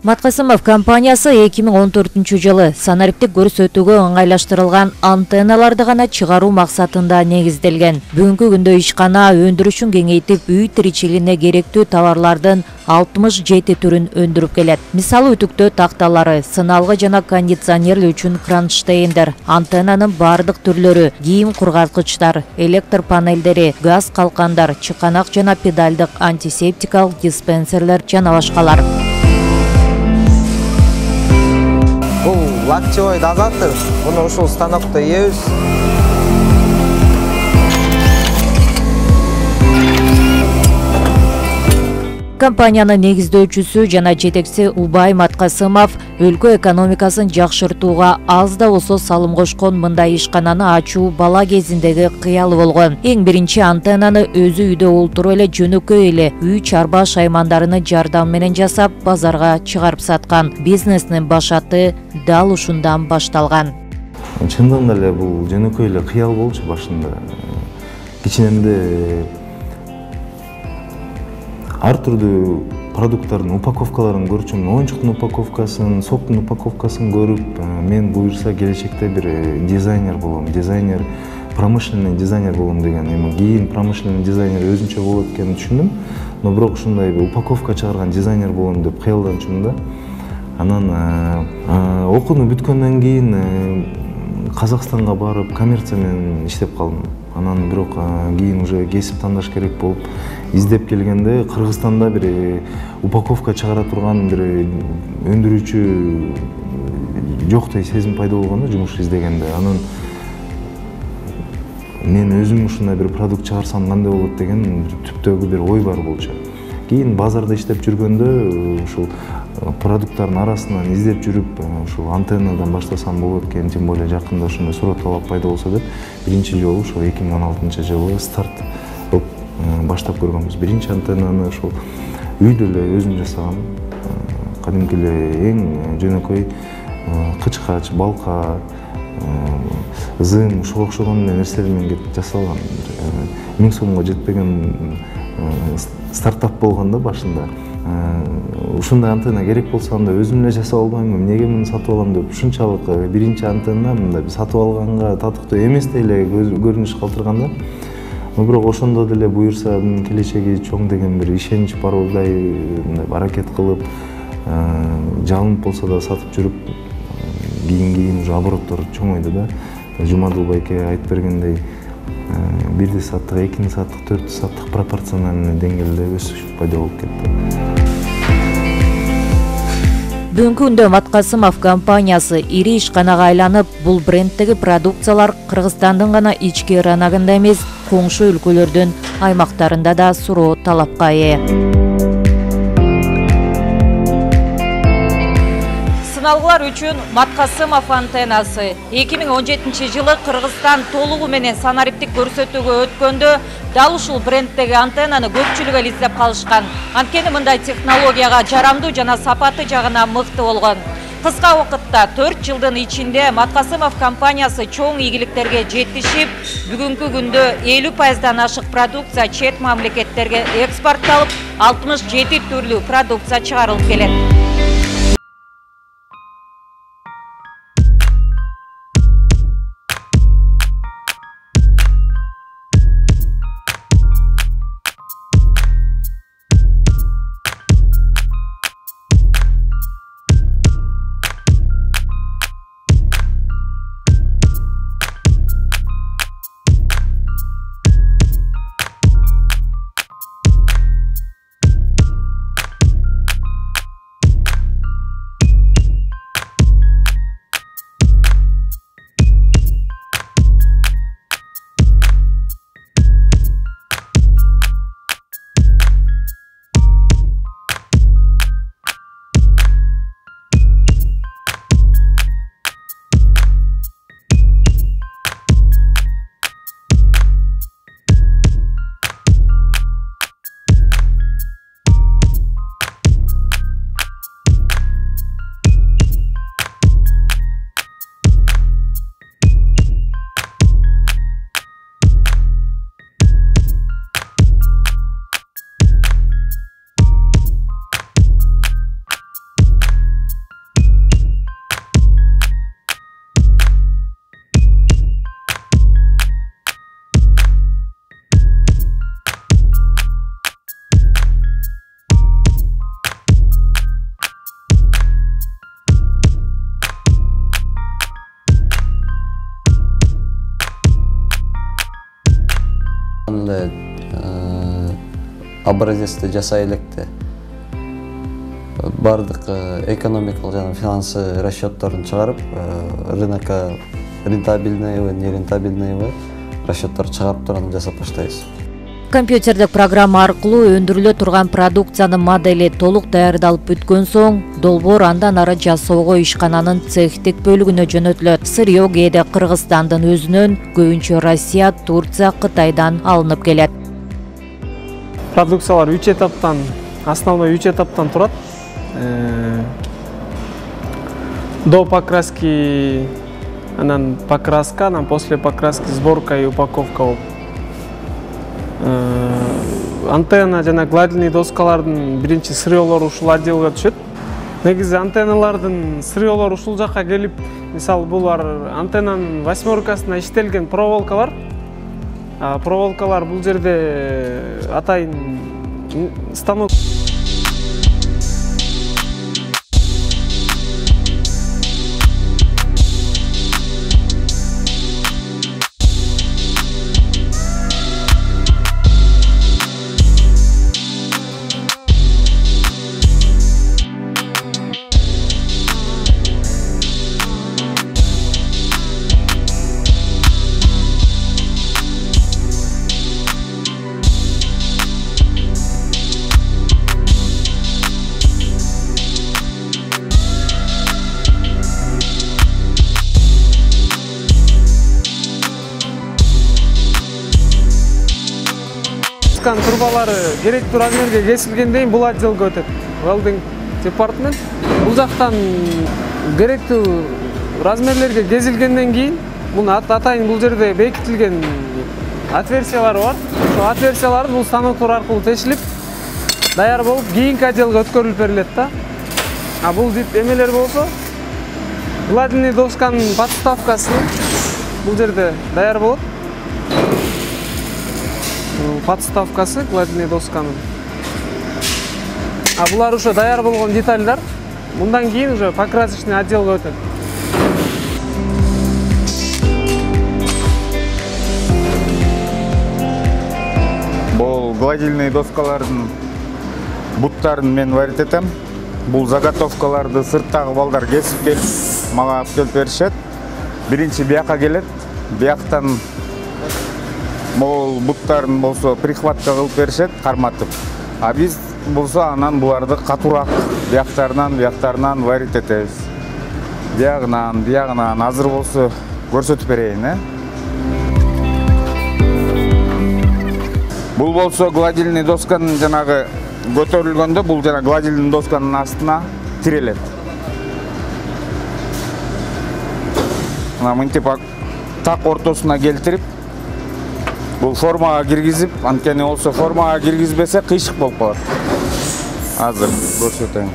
Маткасымов компаниясы 2014 санариптик көрсөтүүгө ыңгайлаштырылган антенналарды гана чыгаруу максатында негизделген. Бүгүнкү күндө ишкана өндүрүшүн кеңейтип, үй тиричилигине керектүү товарлардын 67 түрүн өндүрүп келет. Мисалы үтүктөө такталары, сыналгы жана кондиционерлер үчүн кронштейндер, антеннанын бардык түрлөрү, кийим кургаткычтар, электр панелдери, газ калкандар, чыканак жана педалдык антисептикалык диспенсерлер жана башкалар. Бұл локтевой дозатор, бұны ушул станокто ебиз. Компаниянын негиздөөчүсү жана жетекчиси Убай Маткасымов өлкө экономикасын жакшыртууга аз да болсо салым кошкон мындай ишкананы ачуу бала кезиндеги кыялы болгон. Эң биринчи антеннаны өзү үйдө олтуруп эле жөнөкөй эле үй чарба шаймандарыны жардам менен жасап базарга чыгарып саткан. Бизнестин башаты дал ушундан башталган. Чындыгында эле бул жөнөкөй эле кыял болчу башында. Кичинемде ар түрдүү продукттардын упаковкаларын көрчүм, оюнчуктун упаковкасын, соктун упаковкасын көрүп, мен буюрса келечекте бир дизайнер болом, промышленный дизайнер болом деген, эми кийин промышленный дизайнер өзүнчө болот экенин түшүндүм. Но бирок ушундай упаковка чыгарган дизайнер болом деп кыялданчумун да. Анан окууну бүткөндөн кийин Казакстанга барып, коммерция менен иштеп калдым. Анан бирок кийин уже кесип тандаш керек болуп издеп келгенде Кыргызстанда бир упаковка чыгара турган бир өндүрүүчү жоктой сезим пайда болгондо жумуш издегенде. Анан мен өзүм ушундай бир продукт чыгарсам кандай болот деген түптөгү бир ой бар болчу. Кийин базарда иштеп жүргөндө ушул продукттардын арасынан издеп жүрүп, ушул антеннадан баштасам болот экен, тем более жакында ушундай сурат талап пайда болсо деп, биринчи жолу ушул 2016-жылы старт кылып баштап көргөнбүз. Биринчи антеннаны ушул үйдө эле өзүм жасагам. Кадимки эле эң жөнөкөй кычкач, балка, зым, ушуга окшогон нерселер менен жасалган. 1000 сомго жетпеген стартап болгондо башында. Ушундай антенна керек болсо анда өзүм эле жасап албаймынбы, эмнеге муну сатып алам деп ушунчалык биринчи антенна мындай сатып алганга татыктуу эместей эле көрүнүш калтырганда. Но бирок ошондо деле буюрса келечеги чоң деген бир ишенич бардай мындай аракет кылып, жалынып болсо да сатып жүрүп, кийин уже обороттор чоңойду да. Жумадыл байке айтып бергендей, 1 саттык, 2 саттык, 4 саттык пропорциональный деңгээлде өсүш пайда болуп кетти. Бүгүнкү күндө Маткасымов компаниясы ири ишканага айланып, бул брендтеги продукциялар Кыргызстандын гана ички рыногунда эмес, коңшу өлкөлөрдүн аймактарында да суроо талапка ээ. Сыналгылар үчүн Маткасымов антеннасы 2017 жылы Кыргызстан толугу менен санариптик көрсөтүүгө өткөндө дал ушул брендтеги антеннаны көпчүлүк эле издеп калышкан. Анткени мындай технологияга жарамдуу жана сапаты жагынан мыкты болгон. Кыска убакытта 4 жылдын ичинде Маткасымов компаниясы чоң ийгиликтерге жетишип, бүгүнкү күндө 50%дан ашык продукция чет мамлекеттерге экспортталып, 67 түрлүү продукция чыгарылып келет. Андай образецти жасай электе бардык экономикалык жана финансы расчетторун чыгарып, рынокко рентабельныйбы, нерентабельныйбы расчеттор чыгарып турган жасап баштайбыз. Компьютердик программа аркылуу өндүрүлө турган продукциянын модели толук даярдалып бүткөн соң, долбоор андан ары жасоого ишкананын цехтик бөлүгүнө жөнөтүлөт. Сырьё кээде Кыргызстандын өзүнөн, көбүнчө Россия, Турция, Кытайдан алынып келет. Продукциялар 3 этаптан, основной 3 этаптан турат. До покраски, анан покраска, анан после покраски сборка и упаковка болуп. Антенна жана гладильный доскалардын биринчи сырьёлору ушул отделге түшөт. Негизи антенналардын сырьёлору ушул жакка келип, мисалы булар антеннанын 8-касына иштелген проволокалар. Проволокалар бул жерде атайын станок. Турбалары керектүү размерге кесилгенден бул отделге өтөт. Welding department. Бул жактан керектүү размерлерге кесилгенден кийин муну атайын бул жерде бекитилген отверстиялары бар. Ошол отверстиялар бул станоктор аркылуу тешилип, даяр болуп, кийинки отделге өткөрүлүп берилет да. Бул дип эмелер болсо, гладильный досканын подставкасы бул жерде даяр болот. Подставкасы гладильный досканын. Булар уже даяр болгон детальдар. Мындан кийин уже покрасочный отделге өтөт. Бул гладильный доскалардын буттарын мен варит этем. Бул заготовкаларды сырттагы балдар кесип келип, мага алып келип беришет. Биринчи бияка келет, бияктан бул буттарын болсо прихватка кылып беришет, карматып. Биз болсо анан буларды катуураак бияктарынан варит этебиз. Биягынан азыр болсо көрсөтүп берейин, Бул болсо гладильный досканын жанагы көтөрүлгөндө бул жана гладильный досканын астына тирелет. Мынтип так ортосуна келтирип, бул формага киргизип, анткени болсо формага киргизбесе кыйшык болуп калат. Азыр көрсөтөйүн.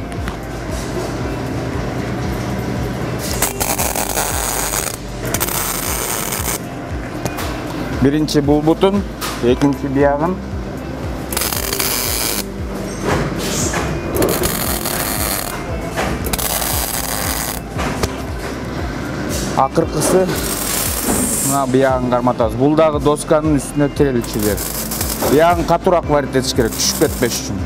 Биринчи бул бутун, экинчи биягын. Акыркысы мына биягын карматабыз. Бул дагы досканын үстүнө тирелчү жер. Биягын катуураак варит этиш керек, түшүп кетпеш үчүн.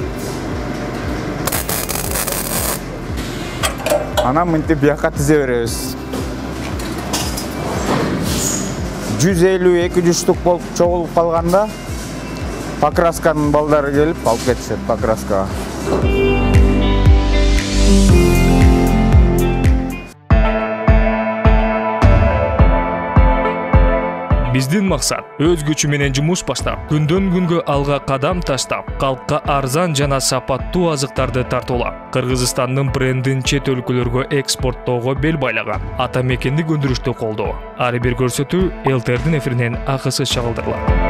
Анан мынтип биякка тизе беребиз. 150-200 штук болуп чогулуп калганда покрасканын балдары келип алып кетишет покраскага. Биздин максат өз күчү менен жумуш баштап, күндөн күнгө алга кадам таштап, калкка арзан жана сапаттуу азыктарды тартуулап, Кыргызстандын брендин чет өлкөлөргө экспорттоого бел байлаган ата мекендик өндүрүштү колдоо. Ар бир көрсөтүү ЛТРдин эфиринен акысыз чагылдырылат.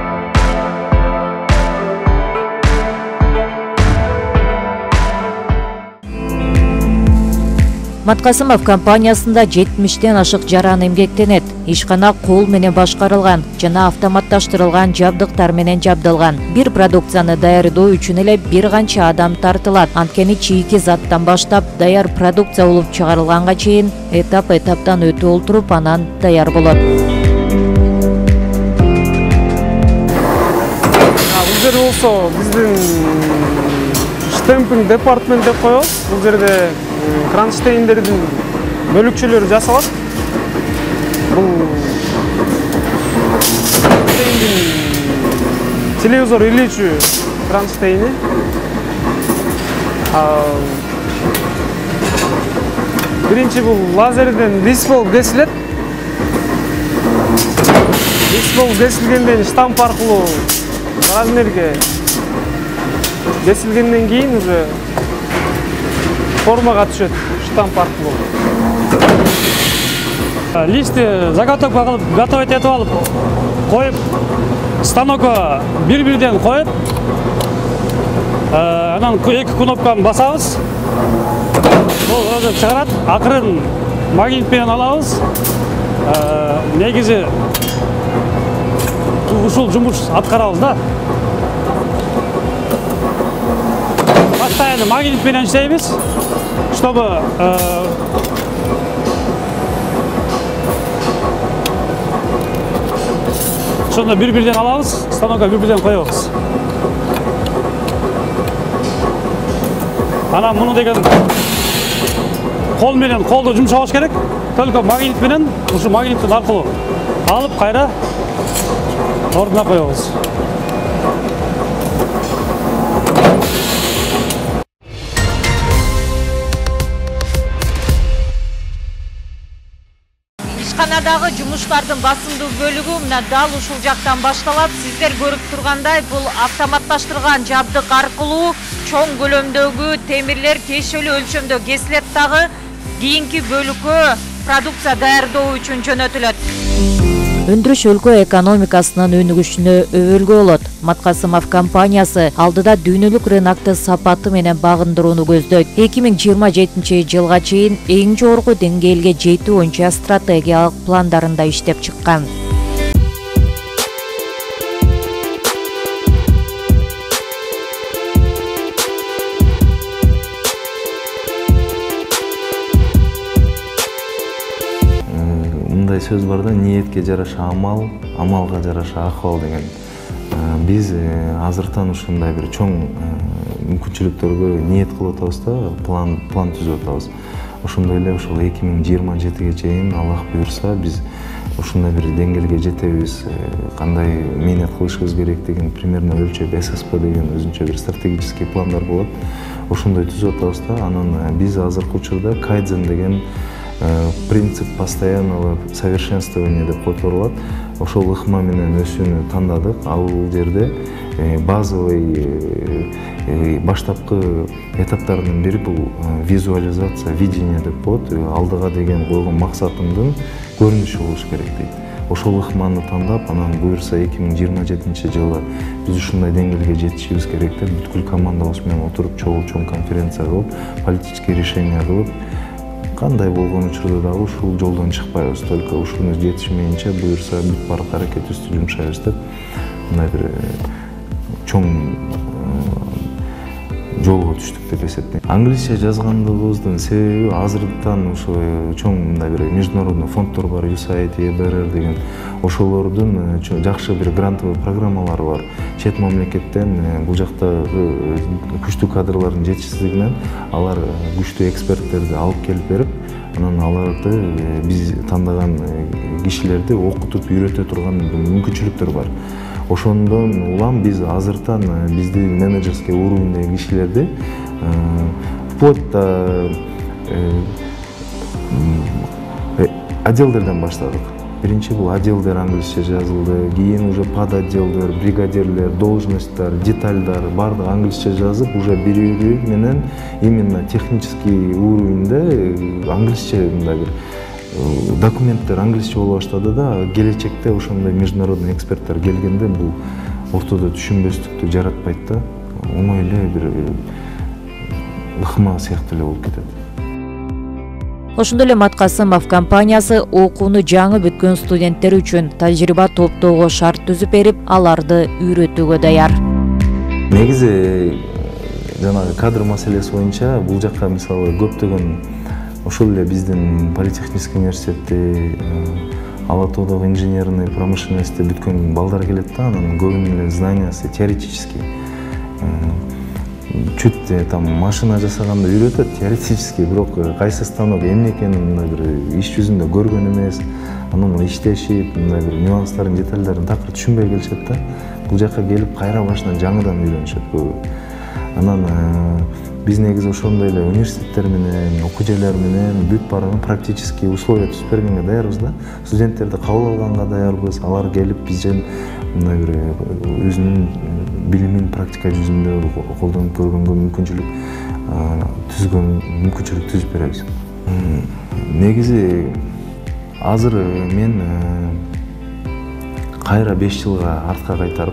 Маткасымов компаниясында 70-тен ашык жаран эмгектенет. Ишкана кол менен башкарылган жана автоматташтырылган жабдыктар менен жабдылган. Бир продукцияны даярдоо үчүн эле бир канча адам тартылат. Анткени чийки заттан баштап даяр продукция болуп чыгарылганга чейин этап-этаптан өтүп олтуруп анан даяр болот. болсо биздин штемпинг департамент деп коебуз. Бул жерде кронштейндердин бөлүкчөлөрү жасалат. Бул телевизор илүүчү кронштейни. Биринчи бул лазерден дисплей кесилет. Дисплей кесилгенден штамп аркылуу размерге кесилгенден кийин уже формага түшөт штамп аркылуу. Листти заготовка кылып, готовить этип алып, коюп, станокко бир-бирден коюп, анан эки кнопканы басабыз. Бул өзү чыгарат, акырын магнит менен алабыз. Негизи ушул жумуш аткарабыз да. Постоянно магнит менен иштейбиз, чтобы ошондо бир-бирден алабыз, станокко бир-бирден коебуз. Анан муну деген кол менен колду жумшабаш керек. Только магнит менен ушу магниттин аркылуу алып кайра ордуна коебуз. Ишканадагы жумуштардын басымдуу бөлүгү мына дал ушул жактан башталат. Сиздер көрүп тургандай, бул автоматташтырган жабдык аркылуу чоң көлөмдөгү темирлер тиешелүү өлчөмдө кесилет дагы кийинки бөлүккө продукция даярдоо үчүн жөнөтүлөт. Өндүрүш өлкө экономикасынын өнүгүшүнө өбөлгө болот. Маткасымов компаниясы алдыда дүйнөлүк рынокты сапаты менен багындырууну көздөйт. 2027-жылга чейин эң жогорку деңгээлге жетүү боюнча стратегиялык пландарында иштеп чыккан. Мындай сөз бар да, ниетке жараша амал, амалга жараша акыбал деген. Биз азыртан ушундай бир чоң мүмкүнчүлүктөргө ниет кылып атабыз да, план түзүп атабыз. Ошондой эле ушул 2027-ге чейин Аллах буйрса биз ушундай бир деңгээлге жетебиз, кандай мээнет кылышыбыз керектигин примерно өлчөп, ССП деген өзүнчө бир стратегический пландар болот. Ошондой түзүп атабыз да, анан биз азыркы учурда кайдзен деген принцип постоянного совершенствования деп которулат. Ошол ыкма менен өсүүнү тандадык. Ал жерде базовый баштапкы этаптардын бири бул визуализация, видение деп коет. Алдыга деген койгон максатымдын көрүнүшү болуш керек дейт. Ошол ыкманы тандап, анан буюрса 2027-жылы биз ушундай деңгээлге жетишибиз керек деп бүткүл командабыз менен отуруп чоң конференция кылып, политический решение кылып, кандай болгон учурда дагы ушул жолдон чыкпайбыз, только ушуну жетишмейинче буюрса бүт барак аракетибизди жумшайбыз деп мындай бир чоң жолго түштүк деп эсептейм. Англисче жазгандыгыбыздын себеби азыртан ушу чоң мындай бир международный фонддор бар, USAID, EBRD деген. Ошолордун жакшы бир грантовый программалары бар. Чет мамлекеттен бул жактагы күчтүү кадрлардын жетишсиздигинен алар күчтүү эксперттерди алып келип берип, анан аларды биз тандаган кишилерди окутуп үйрөтө турган мүмкүнчүлүктөр бар. Ошондон улам биз азыртан биздин менеджерский уровеньдеги кишилерди вплоть до отделдерден баштадык. Биринчи бул отделдер англисче жазылды, кийин уже подотделдер, бригадирлер, должностьтар, детальдар баардыгы англисче жазып, уже бири-бири менен именно технический уровеньде англисче мындай бир документтер англисче боло баштады да, келечекте ошондой международный эксперттер келгенде бул ортодо түшүнбөстүктү жаратпайт да, оңой эле бир ыкма сыяктуу эле болуп кетет. Ошондой эле Маткасымов компаниясы окууну жаңы бүткөн студенттер үчүн тажрыйба топтоого шарт түзүп берип, аларды үйрөтүүгө даяр. Негизи жанагы кадр маселеси боюнча бул жакка мисалы көптөгөн ошол эле биздин политехнический университетти, Ала Тоодогу инженерный промышленности бүткөн балдар келет да, анын көбүнүн эле знаниясы теоретический. чуть там машина жасаганда үйрөтөт теоретически, бирок кайсы станок эмне экенин мындай бир иш жүзүндө көргөн эмес. Анан иштешип, мындай бир нюанстарын, детальдарын такыр түшүнбөй келишет да. Бул жакка келип кайра башынан жаңыдан үйрөнүшөт көбү. Анан биз негизи ошондой эле университеттер менен, окуу жайлар менен бүт баарына практический условия түзүп бергенге даярбыз да. Студенттерди кабыл алганга даярбыз. Алар келип бизден мындай бир өзүнүн билимин практика жүзүндө колдонуп көргөнгө мүмкүнчүлүк түзүп беребиз. Негизи азыр мен кайра 5 жылга артка кайтарып,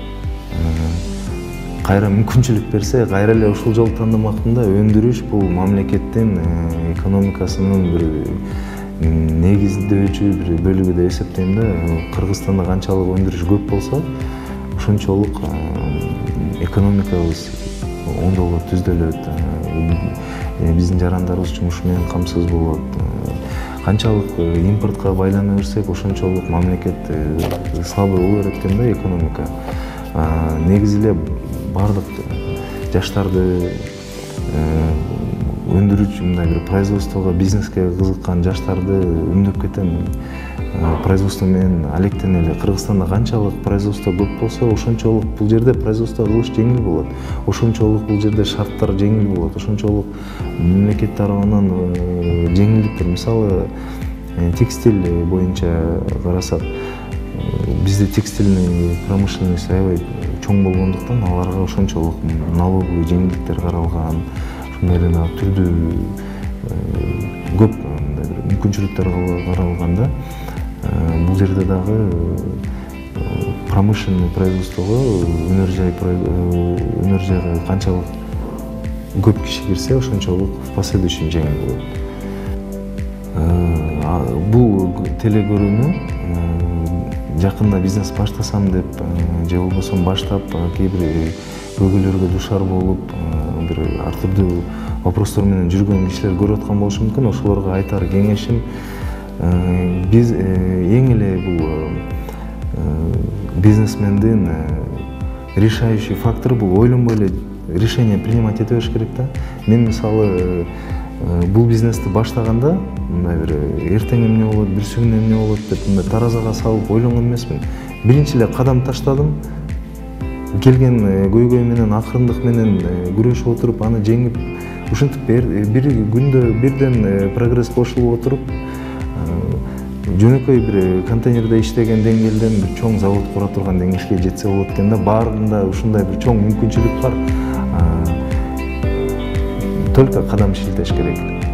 кайра мүмкүнчүлүк берсе, кайра эле ушул жолду тандамакмын да. Өндүрүш бул мамлекеттин экономикасынын бир негиздөөчү бир бөлүгү деп эсептейм да. Кыргызстанда канчалык өндүрүш көп болсо, ошончолук экономикабыз оңдолот, түздөлөт. Биздин жарандарыбыз жумуш менен камсыз болот. Канчалык импортко байлана берсек, ошончолук мамлекет слабый боло берет экен да, экономика. Негизи эле бардык жаштарды өндүрүүчү, мындай бир производствого, бизнеске кызыккан жаштарды үндөп кетем. Производство менен алектене эле. Кыргызстанда канчалык производство көп болсо, ошончолук бул жерде производство кылыш жеңил болот. Ошончолук бул жерде шарттар жеңил болот. Ошончолук мамлекет тарабынан жеңилдиктер. Мисалы, текстиль боюнча карасак, бизде текстильный промышленность аябай чоң болгондуктан аларга ошончолук налоговый жеңилдиктер каралган, ошондой эле түрдүү көп мүмкүнчүлүктөр каралган да. Бул жерде дагы промышленный производствого, өнөр жайга канчалык көп киши кирсе, ошончолук в последующем жеңил болот. Бул телекөрүүнү жакында бизнес баштасам деп, же болбосо баштап кээ бир көйгөйлөргө душар болуп, бир ар түрдүү вопростор менен жүргөн кишилер көрүп аткан болушу мүмкүн. Ошолорго айтар кеңешим, биз эң эле бул бизнесмендин решающий фактор бул ойлонбой эле решение принимать эте бериш керек да. Мен мисалы бул бизнести баштаганда мындай бир эртең эмне болот, бүрсүгүн эмне болот деп мындай таразага салып ойлонгон эмесмин. Биринчи эле кадам таштадым. Келген көйгөй менен, акырындык менен күрөшүп отуруп, аны жеңип, ушинтип бир күндө бирден прогресс кошулуп отуруп, жөнөкөй бир контейнерде иштеген деңгээлден бир чоң завод кура турган деңгээлге жетсе болот экен да. Баарында ушундай бир чоң мүмкүнчүлүк бар. Только кадам шилтеш керек.